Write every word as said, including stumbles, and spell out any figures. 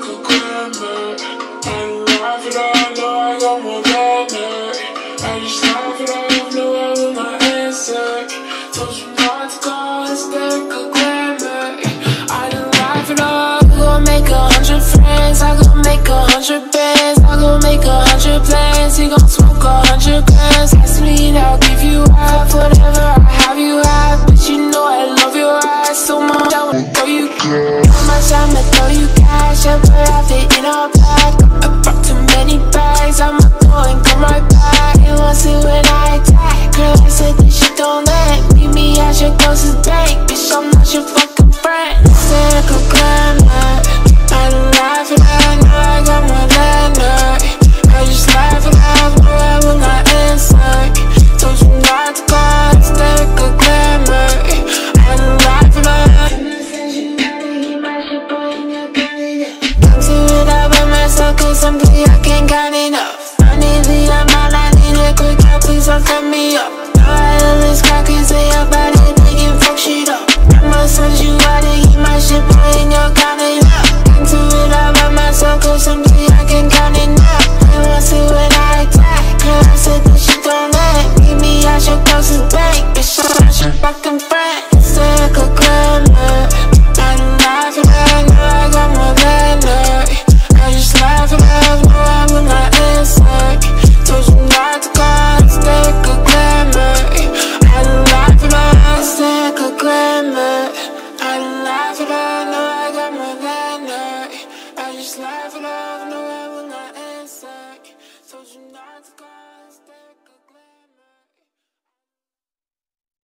a glamour. I don't laugh it all, know I got more than it. I just laugh it off, know I will not answer. Told you not to call, it's like a glamour. I don't laugh it all. I gon' make a hundred friends, I gon' make a hundred bands, I gon' make a hundred plans. He gon' smoke a hundred grams. Ask me and I'll give you half, whatever I have you have. But you know I love your eyes so much, I wanna throw you cash. How much I'ma throw you cash, I put out it in our pack. I brought too many bags, I'ma go and come right back. You won't see when I attack, girl, I said this shit don't let. Meet me at your closest bank, bitch, I'm not your fucking friend. Like a glamour, I don't laugh it out, know I got more than her. I just laugh it out, no I will not answer. Told you not to call, it's like a glamour. I don't laugh it out. Come to it all by myself, cause simply I can't count enough. I need the amount, I need a quick help, please don't cut me up. No, I love this cock and say about it, they can fuck shit up. I'ma send you out to eat my shit, boy, and you're counting up. Come to it all by myself, cause simply I can't count enough. You won't see when I attack, girl, I said this shit don't let. Meet me at your closest bank, bitch, I'm not your fucking friend. It's like a glamour, I don't laugh it out, know I got more than her. I just laugh it out, no I will not answer. Told you not to call, it's like a glamour. I don't laugh it out, it's like a glamour. I don't laugh it out, no I got more than her. I just laugh it off, no I will not answer. Told you not to call.